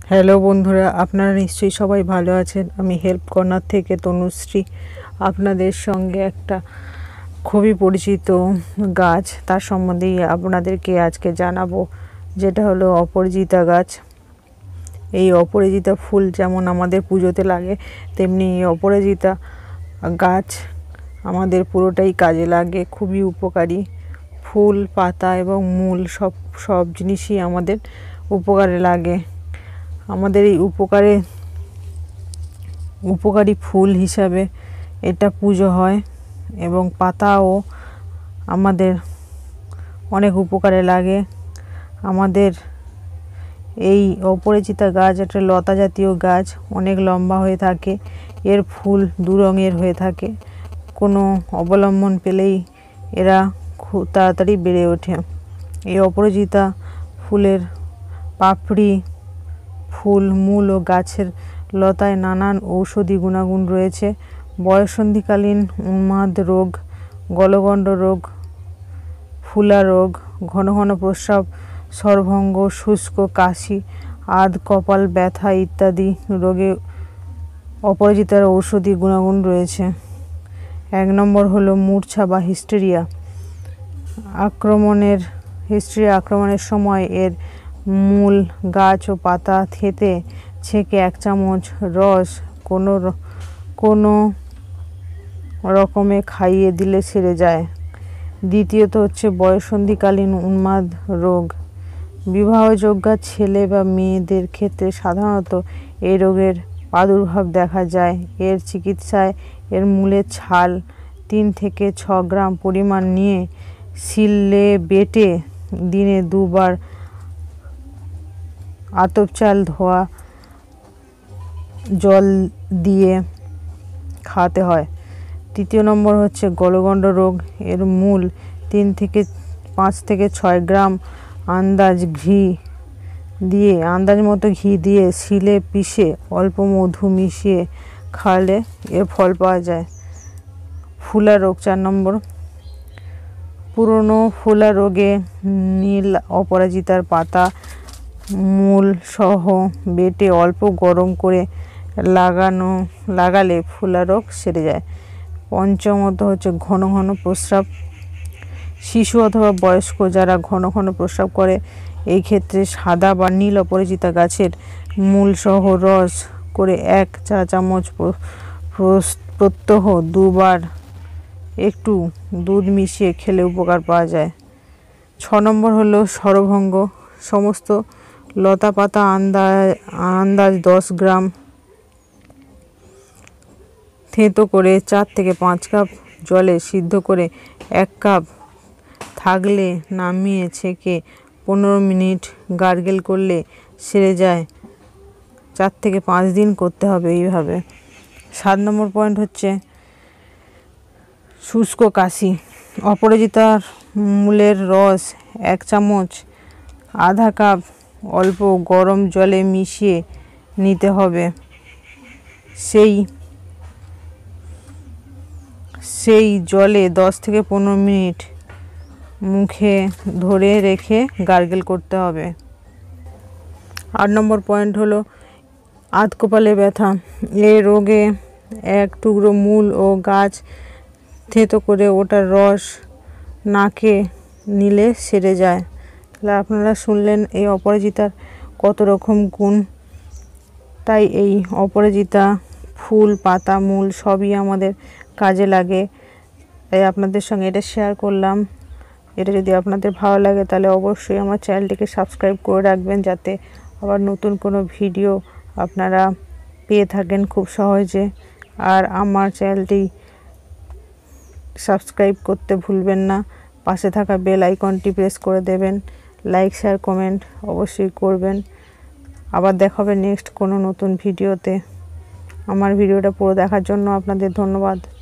Hello বন্ধুরা, আপনারা নিশ্চয়ই সবাই ভালো আছেন। আমি হেল্প কর্নার থেকে তনুশ্রী আপনাদের সঙ্গে একটা খুবই পরিচিত গাছ তার সম্বন্ধেই আপনাদেরকে আজকে জানাবো, যেটা হলো অপরাজিতা গাছ। এই অপরাজিতা ফুল যেমন আমাদের পুজোতে লাগে, তেমনি এই অপরাজিতা গাছ আমাদের পুরোটাই কাজে লাগে। খুবই উপকারী। ফুল, পাতা এবং মূল সব জিনিসই আমাদের উপকারে লাগে। আমাদের এই উপকারী ফুল হিসাবে এটা পুজো হয় এবং পাতাও আমাদের অনেক উপকারে লাগে। আমাদের এই অপরাজিতা গাছ একটা লতা জাতীয় গাছ, অনেক লম্বা হয়ে থাকে। এর ফুল দু রঙের হয়ে থাকে। কোনো অবলম্বন পেলেই এরা খুব তাড়াতাড়ি বেড়ে ওঠে। এই অপরাজিতা ফুলের পাপড়ি, ফুল, মূল ও গাছের লতায় নানান ঔষধি গুণাগুণ রয়েছে। বয়ঃসন্ধিকালীন উন্মাদ রোগ, গলগণ্ড রোগ, ফুলা রোগ, ঘন ঘন প্রস্রাব, স্বরভঙ্গ, শুষ্ক কাশি, আধ কপাল ব্যথা ইত্যাদি রোগে অপরাজিতার ঔষধি গুণাগুণ রয়েছে। 1 নম্বর হলো মূর্ছা বা হিস্টেরিয়া আক্রমণের সময় এর মূল, গাছ ও পাতা থেঁতে ছেঁকে 1 চামচ রস কোনো রকমে খাইয়ে দিলে সেরে যায়। দ্বিতীয়ত হচ্ছে বয়ঃসন্ধিকালীন উন্মাদ রোগ। বিবাহযোগ্য ছেলে বা মেয়েদের ক্ষেত্রে সাধারণত এই রোগের প্রাদুর্ভাব দেখা যায়। এর চিকিৎসায় এর মূলের ছাল 3 থেকে 6 গ্রাম পরিমাণ নিয়ে শিলে বেটে দিনে 2 বার আতপ চাল ধোয়া জল দিয়ে খাওয়াতে হয়। 3 নম্বর হচ্ছে গলগণ্ড রোগ। এর মূল 5 থেকে 6 গ্রাম আন্দাজ মতো ঘি দিয়ে শিলে পিষে অল্প মধু মিশিয়ে খাওয়ালে এর ফল পাওয়া যায়। ফুলা রোগ 4 নম্বর। পুরনো ফুলা রোগে নীল অপরাজিতার পাতা মূল সহ বেটে অল্প গরম করে লাগালে ফুলা রোগ সেরে যায়। পঞ্চমত হচ্ছে ঘন ঘন প্রস্রাব। শিশু অথবা বয়স্ক যারা ঘন ঘন প্রস্রাব করে, এই ক্ষেত্রে সাদা বা নীল অপরাজিতা গাছের মূল সহ রস করে 1 চা চামচ প্রত্যহ 2 বার একটু দুধ মিশিয়ে খেলে উপকার পাওয়া যায়। 6 নম্বর হলো স্বরভঙ্গ। সমস্ত লতা পাতা আন্দাজ 10 গ্রাম থেঁতো করে 4 থেকে 5 কাপ জলে সিদ্ধ করে 1 কাপ থাকলে নামিয়ে ছেঁকে 15 মিনিট গার্গেল করলে সেরে যায়। 4 থেকে 5 দিন করতে হবে এইভাবে। 7 নম্বর পয়েন্ট হচ্ছে শুষ্ক কাশি। অপরাজিতার মূলের রস 1 চামচ আধা কাপ অল্প গরম জলে মিশিয়ে নিতে হবে। সেই জলে 10 থেকে 15 মিনিট মুখে ধরে রেখে গার্গেল করতে হবে। 8 নম্বর পয়েন্ট হলো আধ কপালে ব্যথা। এই রোগে 1 টুকরো মূল ও গাছ থেঁতো করে ওটার রস নাকে নিলে সেরে যায়। তাহলে আপনারা শুনলেন এই অপরাজিতার কত রকম গুণ। তাই এই অপরাজিতা ফুল, পাতা, মূল সবই আমাদের কাজে লাগে। তাই আপনাদের সঙ্গে এটা শেয়ার করলাম। এটা যদি আপনাদের ভালো লাগে তাহলে অবশ্যই আমার চ্যানেলটিকে সাবস্ক্রাইব করে রাখবেন, যাতে আবার নতুন কোনো ভিডিও আপনারা পেয়ে থাকেন খুব সহজে। আর আমার চ্যানেলটি সাবস্ক্রাইব করতে ভুলবেন না। পাশে থাকা বেল আইকনটি প্রেস করে দেবেন। লাইক, শেয়ার, কমেন্ট অবশ্যই করবেন। আবার দেখা হবে নেক্সট কোনো নতুন ভিডিওতে। আমার ভিডিওটা পুরো দেখার জন্য আপনাদের ধন্যবাদ।